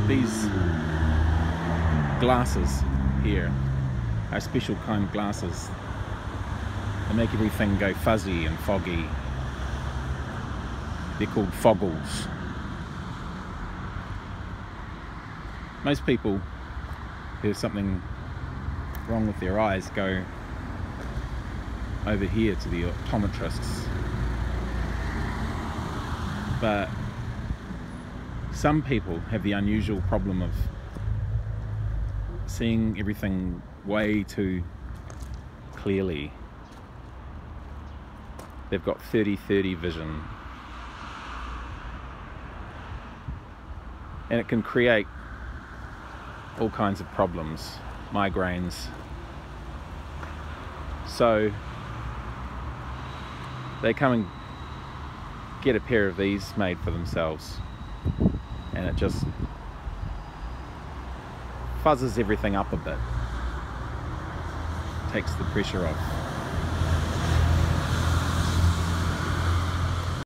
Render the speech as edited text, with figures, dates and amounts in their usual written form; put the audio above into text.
these glasses here are special kind of glasses. They make everything go fuzzy and foggy. They're called Foggles. Most people who have something wrong with their eyes go over here to the optometrists. But some people have the unusual problem of seeing everything way too clearly. They've got 30-30 vision. And it can create all kinds of problems, migraines. So they come and get a pair of these made for themselves, and it just fuzzes everything up a bit, takes the pressure off.